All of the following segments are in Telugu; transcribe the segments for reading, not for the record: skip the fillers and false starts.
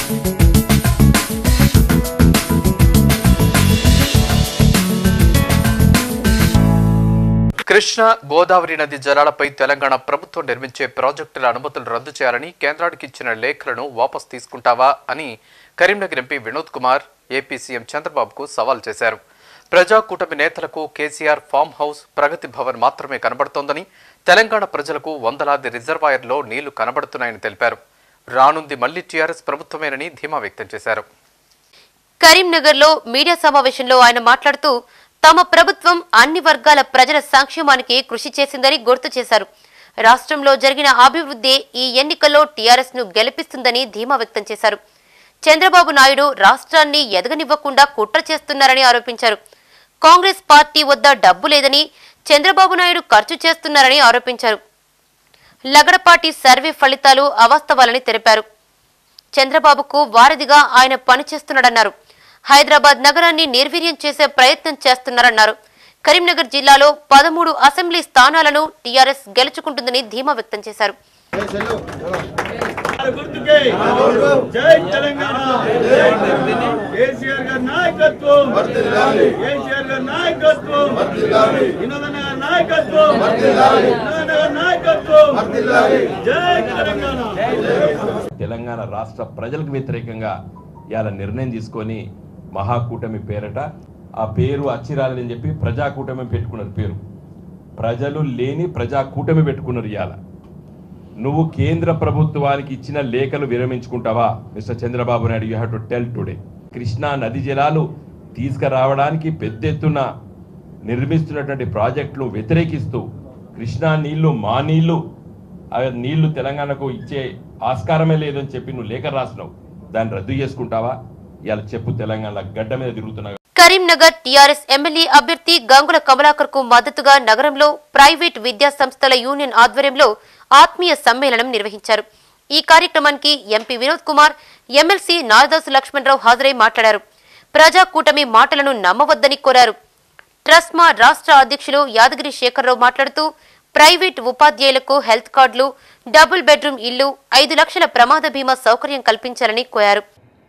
కృష్ణా గోదావరి నది జలాలపై తెలంగాణ ప్రభుత్వం నిర్మించే ప్రాజెక్టుల అనుమతులు రద్దు చేయాలని కేంద్రానికి ఇచ్చిన లేఖలను వాపసు తీసుకుంటావా అని Karimnagar MP Vinod Kumar AP CM చంద్రబాబుకు సవాల్ చేశారు. ప్రజాకూటమి నేతలకు KCR farm house, Pragathi Bhavan మాత్రమే కనబడుతోందని, తెలంగాణ ప్రజలకు వందలాది రిజర్వాయర్లో నీళ్లు కనబడుతున్నాయని తెలిపారు. రానుంది మళ్లీ టీఆర్ఎస్ ప్రభుత్వమేనని ధీమా వ్యక్తం చేశారు. కరీంనగర్లో మీడియా సమావేశంలో ఆయన మాట్లాడుతూ తమ ప్రభుత్వం అన్ని వర్గాల ప్రజల సంక్షేమానికి కృషి చేసిందని గుర్తు చేశారు. రాష్ట్రంలో జరిగిన అభివృద్ధి ఈ ఎన్నికల్లో టీఆర్ఎస్ ను గెలిపిస్తుందని ధీమా వ్యక్తం చేశారు. చంద్రబాబు నాయుడు రాష్ట్రాన్ని ఎదగనివ్వకుండా కుట్ర చేస్తున్నారని ఆరోపించారు. కాంగ్రెస్ పార్టీ వద్ద డబ్బు లేదని, చంద్రబాబు నాయుడు ఖర్చు చేస్తున్నారని ఆరోపించారు. లగడపాటి సర్వే ఫలితాలు అవాస్తవాలని తెలిపారు. చంద్రబాబుకు వారధిగా ఆయన పనిచేస్తున్నాడన్నారు. హైదరాబాద్ నగరాన్ని నిర్వీర్యం చేసే ప్రయత్నం చేస్తున్నారన్నారు. కరీంనగర్ జిల్లాలో 13 అసెంబ్లీ స్థానాలను టీఆర్ఎస్ గెలుచుకుంటుందని ధీమా వ్యక్తం చేశారు. తెలంగాణ రాష్ట్ర ప్రజలకు వ్యతిరేకంగా ఇవాళ నిర్ణయం తీసుకొని మహాకూటమి పేరట ఆ పేరు అచ్చిరాలని చెప్పి ప్రజాకూటమి పెట్టుకున్నారు. పేరు ప్రజలు లేని ప్రజాకూటమి పెట్టుకున్నారు. ఇవాళ నువ్వు కేంద్ర ప్రభుత్వానికి ఇచ్చిన లేఖలు విరమించుకుంటావా mister Chandrababu Naidu? You have to tell today. Krishna నది జలాలు తీసుకురావడానికి పెద్ద ఎత్తున నిర్మిస్తున్నటువంటి ప్రాజెక్టులు వ్యతిరేకిస్తూ కృష్ణా నీళ్లు మా నీళ్లు, ఆ నీళ్లు తెలంగాణకు ఇచ్చే ఆస్కారమే లేదని చెప్పి నువ్వు లేఖ రాసినావు. దాన్ని రద్దు చేసుకుంటావా? ఇలా చెప్పు. తెలంగాణ గడ్డ మీద తిరుగుతున్నా. కరీంనగర్ టీఆర్ఎస్ ఎమ్మెల్యే అభ్యర్థి గంగుల కమలాకర్ కు మద్దతుగా నగరంలో ప్రైవేట్ విద్యా సంస్థల యూనియన్ ఆధ్వర్యంలో ఆత్మీయ సమ్మేళనం నిర్వహించారు. ఈ కార్యక్రమానికి ఎంపీ వినోద్ కుమార్, ఎమ్మెల్సీ నారదాసు లక్ష్మణరావు హాజరై మాట్లాడారు. ప్రజాకూటమి మాటలను నమ్మవద్దని కోరారు. ట్రస్మా రాష్ట్ర అధ్యక్షులు యాదగిరి శేఖర్రావు మాట్లాడుతూ ప్రైవేట్ ఉపాధ్యాయులకు హెల్త్ కార్డులు, డబుల్ బెడ్రూమ్ ఇళ్లు, 5 లక్షల ప్రమాద బీమా సౌకర్యం కల్పించాలని కోరారు.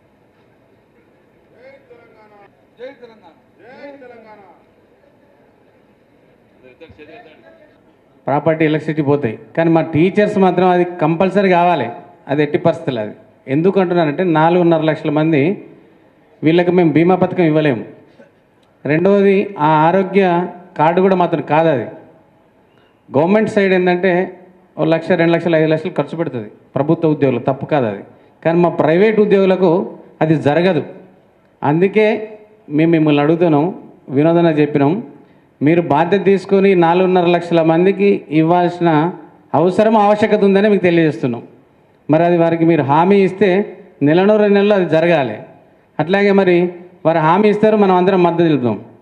ప్రాపర్టీ ఎలక్ట్రిసిటీ పోతాయి, కానీ మా టీచర్స్ మాత్రం అది కంపల్సరీ కావాలి. అది ఎట్టి పరిస్థితులు. అది ఎందుకు అంటున్నానంటే 4.5 లక్షల మంది వీళ్ళకి మేము బీమా పథకం ఇవ్వలేము. రెండవది ఆ ఆరోగ్య కార్డు కూడా మాత్రం కాదు. అది గవర్నమెంట్ సైడ్ ఏంటంటే 1 లక్ష, 2 లక్షలు, 5 లక్షలు ఖర్చు పెడుతుంది ప్రభుత్వ ఉద్యోగులు. తప్పు కాదు అది. కానీ మా ప్రైవేట్ ఉద్యోగులకు అది జరగదు. అందుకే మేము మిమ్మల్ని అడుగుతున్నాం, వినోదన చెప్పినాం, మీరు బాధ్యత తీసుకొని 4.5 లక్షల మందికి ఇవ్వాల్సిన అవసరం, ఆవశ్యకత ఉందని మీకు తెలియజేస్తున్నాం. మరి అది వారికి మీరు హామీ ఇస్తే 1 నెల 2 నెలలు అది జరగాలి. అట్లాగే మరి వారు హామీ ఇస్తారు, మనం అందరం మద్దతు తెలుపుతాం.